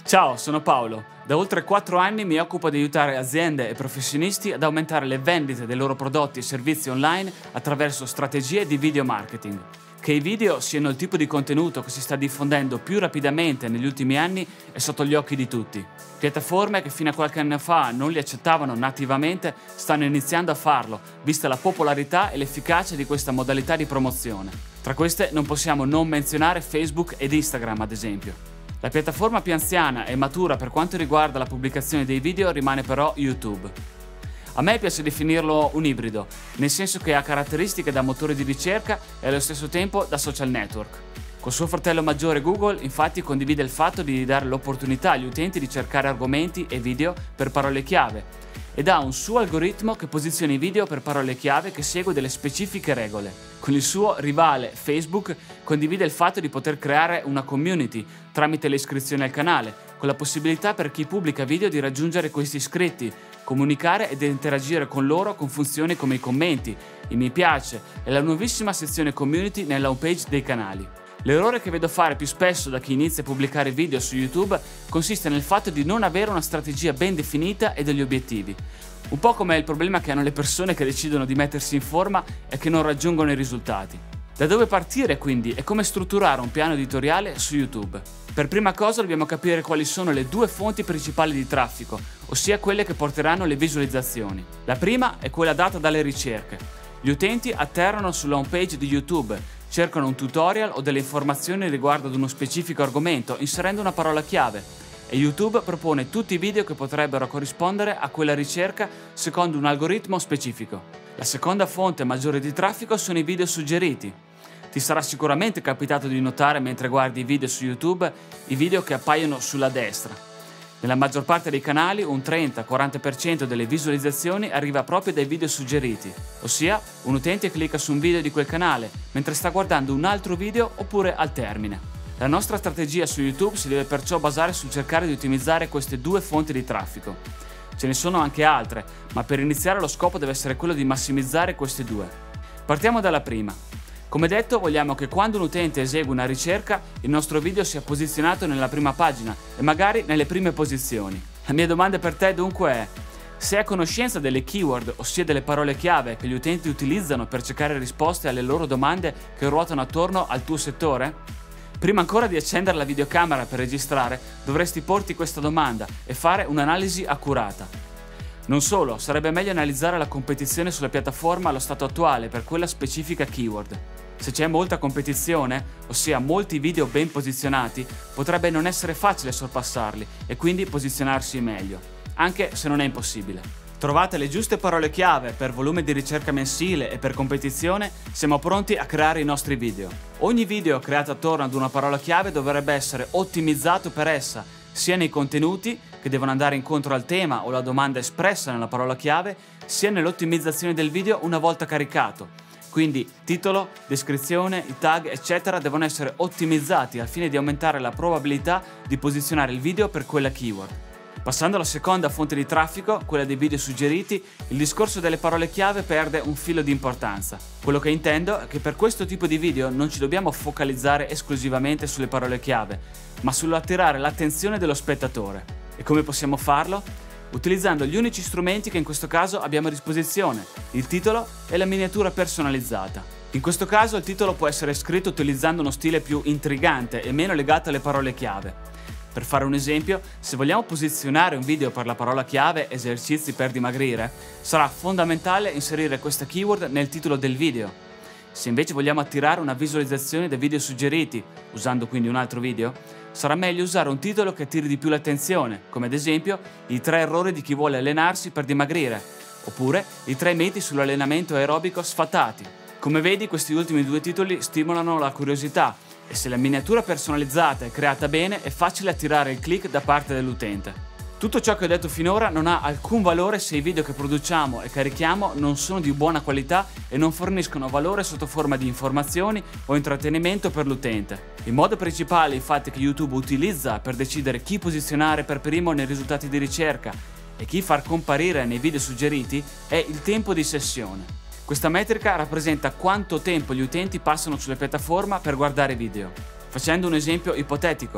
Ciao, sono Paolo. Da oltre 4 anni mi occupo di aiutare aziende e professionisti ad aumentare le vendite dei loro prodotti e servizi online attraverso strategie di video marketing. Che i video siano il tipo di contenuto che si sta diffondendo più rapidamente negli ultimi anni è sotto gli occhi di tutti. Piattaforme che fino a qualche anno fa non li accettavano nativamente stanno iniziando a farlo, vista la popolarità e l'efficacia di questa modalità di promozione. Tra queste non possiamo non menzionare Facebook ed Instagram, ad esempio. La piattaforma più anziana e matura per quanto riguarda la pubblicazione dei video rimane però YouTube. A me piace definirlo un ibrido, nel senso che ha caratteristiche da motore di ricerca e allo stesso tempo da social network. Col suo fratello maggiore Google, infatti, condivide il fatto di dare l'opportunità agli utenti di cercare argomenti e video per parole chiave ed ha un suo algoritmo che posiziona i video per parole chiave che segue delle specifiche regole. Con il suo rivale Facebook condivide il fatto di poter creare una community tramite le iscrizioni al canale, con la possibilità per chi pubblica video di raggiungere questi iscritti, comunicare ed interagire con loro con funzioni come i commenti, i mi piace e la nuovissima sezione community nella homepage dei canali. L'errore che vedo fare più spesso da chi inizia a pubblicare video su YouTube consiste nel fatto di non avere una strategia ben definita e degli obiettivi. Un po' come il problema che hanno le persone che decidono di mettersi in forma e che non raggiungono i risultati. Da dove partire quindi e come strutturare un piano editoriale su YouTube? Per prima cosa dobbiamo capire quali sono le due fonti principali di traffico, ossia quelle che porteranno le visualizzazioni. La prima è quella data dalle ricerche. Gli utenti atterrano sulla homepage di YouTube, cercano un tutorial o delle informazioni riguardo ad uno specifico argomento inserendo una parola chiave e YouTube propone tutti i video che potrebbero corrispondere a quella ricerca secondo un algoritmo specifico. La seconda fonte maggiore di traffico sono i video suggeriti. Ti sarà sicuramente capitato di notare mentre guardi i video su YouTube i video che appaiono sulla destra. Nella maggior parte dei canali un 30-40% delle visualizzazioni arriva proprio dai video suggeriti, ossia un utente clicca su un video di quel canale mentre sta guardando un altro video oppure al termine. La nostra strategia su YouTube si deve perciò basare sul cercare di ottimizzare queste due fonti di traffico. Ce ne sono anche altre, ma per iniziare lo scopo deve essere quello di massimizzare queste due. Partiamo dalla prima. Come detto, vogliamo che quando un utente esegue una ricerca, il nostro video sia posizionato nella prima pagina e magari nelle prime posizioni. La mia domanda per te dunque è: sei a conoscenza delle keyword, ossia delle parole chiave che gli utenti utilizzano per cercare risposte alle loro domande che ruotano attorno al tuo settore? Prima ancora di accendere la videocamera per registrare, dovresti porti questa domanda e fare un'analisi accurata. Non solo, sarebbe meglio analizzare la competizione sulla piattaforma allo stato attuale per quella specifica keyword. Se c'è molta competizione, ossia molti video ben posizionati, potrebbe non essere facile sorpassarli e quindi posizionarsi meglio, anche se non è impossibile. Trovate le giuste parole chiave per volume di ricerca mensile e per competizione, siamo pronti a creare i nostri video. Ogni video creato attorno ad una parola chiave dovrebbe essere ottimizzato per essa, sia nei contenuti, che devono andare incontro al tema o la domanda espressa nella parola chiave, sia nell'ottimizzazione del video una volta caricato. Quindi titolo, descrizione, i tag, eccetera devono essere ottimizzati al fine di aumentare la probabilità di posizionare il video per quella keyword. Passando alla seconda fonte di traffico, quella dei video suggeriti, il discorso delle parole chiave perde un filo di importanza. Quello che intendo è che per questo tipo di video non ci dobbiamo focalizzare esclusivamente sulle parole chiave, ma sull'attirare l'attenzione dello spettatore. E come possiamo farlo? Utilizzando gli unici strumenti che in questo caso abbiamo a disposizione, il titolo e la miniatura personalizzata. In questo caso il titolo può essere scritto utilizzando uno stile più intrigante e meno legato alle parole chiave. Per fare un esempio, se vogliamo posizionare un video per la parola chiave esercizi per dimagrire, sarà fondamentale inserire questa keyword nel titolo del video. Se invece vogliamo attirare una visualizzazione dei video suggeriti, usando quindi un altro video, sarà meglio usare un titolo che attiri di più l'attenzione, come ad esempio i 3 errori di chi vuole allenarsi per dimagrire, oppure i 3 miti sull'allenamento aerobico sfatati. Come vedi, questi ultimi 2 titoli stimolano la curiosità e se la miniatura personalizzata è creata bene è facile attirare il click da parte dell'utente. Tutto ciò che ho detto finora non ha alcun valore se i video che produciamo e carichiamo non sono di buona qualità e non forniscono valore sotto forma di informazioni o intrattenimento per l'utente. Il modo principale infatti che YouTube utilizza per decidere chi posizionare per primo nei risultati di ricerca e chi far comparire nei video suggeriti è il tempo di sessione. Questa metrica rappresenta quanto tempo gli utenti passano sulla piattaforma per guardare video. Facendo un esempio ipotetico,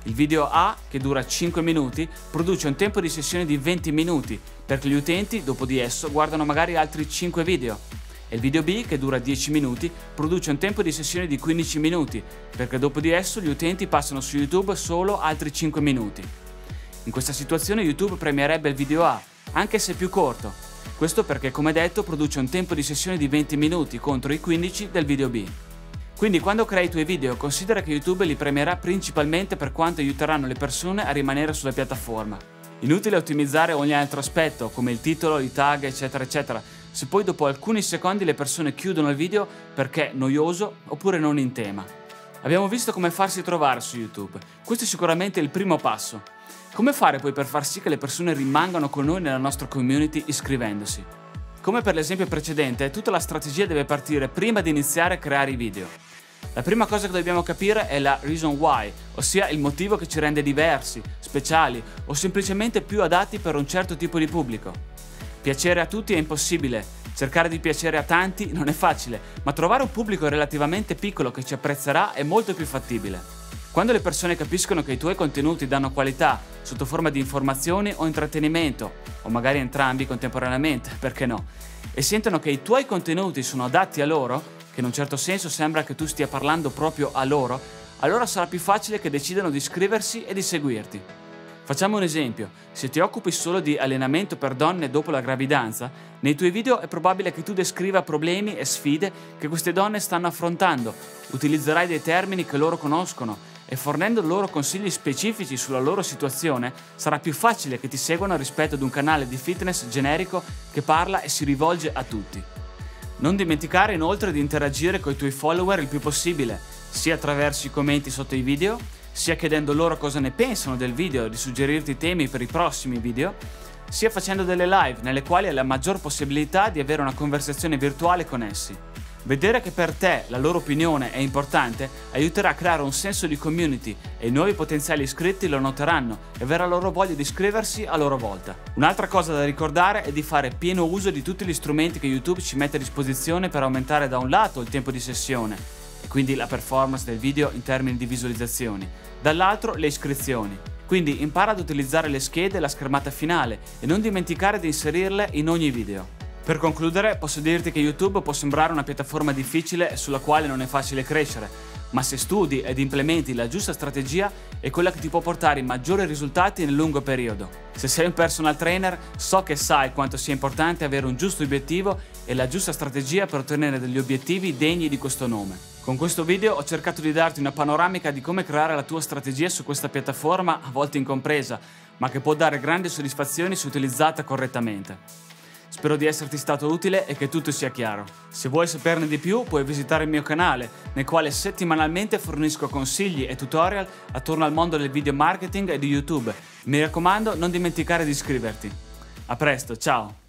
Il video A, che dura 5 minuti, produce un tempo di sessione di 20 minuti, perché gli utenti, dopo di esso, guardano magari altri 5 video. E il video B, che dura 10 minuti, produce un tempo di sessione di 15 minuti, perché dopo di esso gli utenti passano su YouTube solo altri 5 minuti. In questa situazione YouTube premierebbe il video A, anche se più corto. Questo perché, come detto, produce un tempo di sessione di 20 minuti contro i 15 del video B. Quindi quando crei i tuoi video, considera che YouTube li premierà principalmente per quanto aiuteranno le persone a rimanere sulla piattaforma. Inutile ottimizzare ogni altro aspetto, come il titolo, i tag, eccetera eccetera, se poi dopo alcuni secondi le persone chiudono il video perché è noioso oppure non in tema. Abbiamo visto come farsi trovare su YouTube. Questo è sicuramente il primo passo. Come fare poi per far sì che le persone rimangano con noi nella nostra community iscrivendosi? Come per l'esempio precedente, tutta la strategia deve partire prima di iniziare a creare i video. La prima cosa che dobbiamo capire è la reason why, ossia il motivo che ci rende diversi, speciali o semplicemente più adatti per un certo tipo di pubblico. Piacere a tutti è impossibile, cercare di piacere a tanti non è facile, ma trovare un pubblico relativamente piccolo che ci apprezzerà è molto più fattibile. Quando le persone capiscono che i tuoi contenuti danno qualità sotto forma di informazioni o intrattenimento, o magari entrambi contemporaneamente, perché no, e sentono che i tuoi contenuti sono adatti a loro, che in un certo senso sembra che tu stia parlando proprio a loro, allora sarà più facile che decidano di iscriversi e di seguirti. Facciamo un esempio: se ti occupi solo di allenamento per donne dopo la gravidanza, nei tuoi video è probabile che tu descriva problemi e sfide che queste donne stanno affrontando, utilizzerai dei termini che loro conoscono e fornendo loro consigli specifici sulla loro situazione sarà più facile che ti seguano rispetto ad un canale di fitness generico che parla e si rivolge a tutti. Non dimenticare inoltre di interagire con i tuoi follower il più possibile, sia attraverso i commenti sotto i video, sia chiedendo loro cosa ne pensano del video e di suggerirti temi per i prossimi video, sia facendo delle live nelle quali hai la maggior possibilità di avere una conversazione virtuale con essi. Vedere che per te la loro opinione è importante aiuterà a creare un senso di community e i nuovi potenziali iscritti lo noteranno e verrà loro voglia di iscriversi a loro volta. Un'altra cosa da ricordare è di fare pieno uso di tutti gli strumenti che YouTube ci mette a disposizione per aumentare da un lato il tempo di sessione e quindi la performance del video in termini di visualizzazioni, dall'altro le iscrizioni. Quindi impara ad utilizzare le schede e la schermata finale e non dimenticare di inserirle in ogni video. Per concludere, posso dirti che YouTube può sembrare una piattaforma difficile sulla quale non è facile crescere, ma se studi ed implementi la giusta strategia è quella che ti può portare i maggiori risultati nel lungo periodo. Se sei un personal trainer, so che sai quanto sia importante avere un giusto obiettivo e la giusta strategia per ottenere degli obiettivi degni di questo nome. Con questo video ho cercato di darti una panoramica di come creare la tua strategia su questa piattaforma, a volte incompresa, ma che può dare grandi soddisfazioni se utilizzata correttamente. Spero di esserti stato utile e che tutto sia chiaro. Se vuoi saperne di più, puoi visitare il mio canale, nel quale settimanalmente fornisco consigli e tutorial attorno al mondo del video marketing e di YouTube. Mi raccomando, non dimenticare di iscriverti. A presto, ciao!